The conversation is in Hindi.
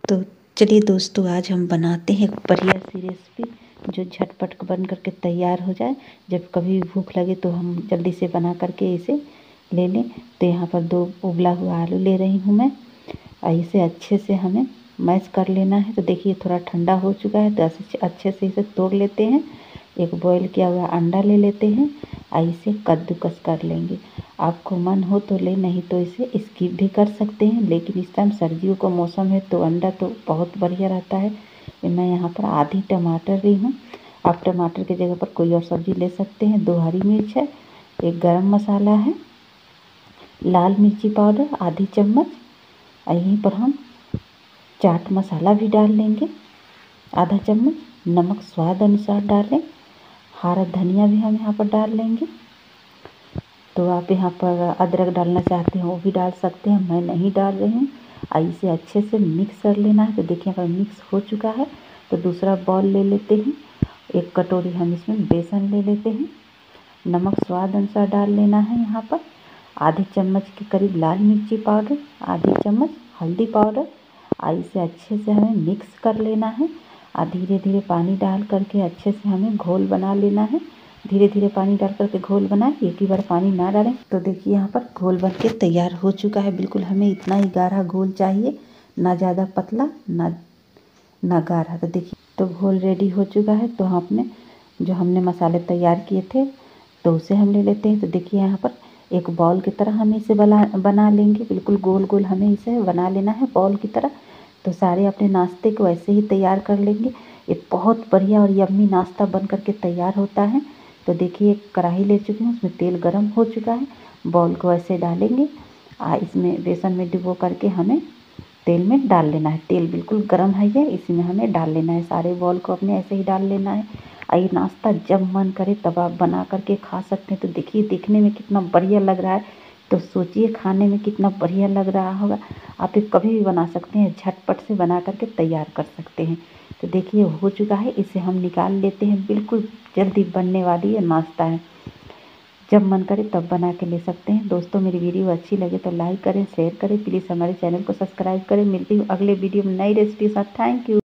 तो चलिए दोस्तों, आज हम बनाते हैं एक बढ़िया सी रेसिपी जो झटपट बन करके तैयार हो जाए। जब कभी भूख लगे तो हम जल्दी से बना करके इसे ले लें। तो यहाँ पर 2 उबला हुआ आलू ले रही हूँ मैं, और इसे अच्छे से हमें मैश कर लेना है। तो देखिए थोड़ा ठंडा हो चुका है, तो अच्छे से इसे तोड़ लेते हैं। एक बॉईल किया हुआ अंडा ले लेते हैं और इसे कद्दूकस कर लेंगे। आपको मन हो तो ले, नहीं तो इसे स्किप भी कर सकते हैं। लेकिन इस टाइम सर्दियों का मौसम है तो अंडा तो बहुत बढ़िया रहता है। मैं यहाँ पर आधी टमाटर ली हूँ। आप टमाटर की जगह पर कोई और सब्ज़ी ले सकते हैं। 2 हरी मिर्च है, एक गरम मसाला है, लाल मिर्ची पाउडर आधी चम्मच, और यहीं पर हम चाट मसाला भी डाल लेंगे आधा चम्मच, नमक स्वाद अनुसार डालें, हरा धनिया भी हम यहाँ पर डाल लेंगे। तो आप यहाँ पर अदरक डालना चाहते हैं वो भी डाल सकते हैं, मैं नहीं डाल रही हूँ। और इसे अच्छे से मिक्स कर लेना है। तो देखिए यहाँ पर मिक्स हो चुका है। तो दूसरा बॉल ले लेते हैं, 1 कटोरी हम इसमें बेसन ले लेते हैं, नमक स्वाद अनुसार डाल लेना है। यहाँ पर आधी चम्मच के करीब लाल मिर्ची पाउडर, आधी चम्मच हल्दी पाउडर, और इसे अच्छे से हमें मिक्स कर लेना है। और धीरे धीरे पानी डाल करके अच्छे से हमें घोल बना लेना है। धीरे धीरे पानी डाल करके घोल बनाएं, एक ही बार पानी ना डालें। तो देखिए यहाँ पर घोल बन के तैयार हो चुका है। बिल्कुल हमें इतना ही गाढ़ा घोल चाहिए, ना ज़्यादा पतला ना गाढ़ा। तो देखिए तो घोल रेडी हो चुका है। तो हमने मसाले तैयार किए थे तो उसे हम ले लेते हैं। तो देखिए यहाँ पर एक बॉल की तरह हम इसे बना लेंगे। बिल्कुल गोल गोल हमें इसे बना लेना है बॉल की तरह। तो सारे अपने नाश्ते को ऐसे ही तैयार कर लेंगे। एक बहुत बढ़िया और यम्मी नाश्ता बन करके तैयार होता है। तो देखिए एक कढ़ाई ले चुकी हूँ, उसमें तेल गरम हो चुका है। बॉल को ऐसे डालेंगे, इसमें बेसन में डुबो करके हमें तेल में डाल लेना है। तेल बिल्कुल गरम है ये, इसमें हमें डाल लेना है। सारे बॉल को अपने ऐसे ही डाल लेना है। और ये नाश्ता जब मन करे तब आप बना करके खा सकते हैं। तो देखिए दिखने में कितना बढ़िया लग रहा है, तो सोचिए खाने में कितना बढ़िया लग रहा होगा। आप ये कभी भी बना सकते हैं, झटपट से बना करके तैयार कर सकते हैं। तो देखिए हो चुका है, इसे हम निकाल लेते हैं। बिल्कुल जल्दी बनने वाली ये नाश्ता है, जब मन करे तब बना के ले सकते हैं। दोस्तों मेरी वीडियो अच्छी लगे तो लाइक करें, शेयर करें, प्लीज़ हमारे चैनल को सब्सक्राइब करें। मिलती हूँ अगले वीडियो में नई रेसिपी के साथ। Thank you.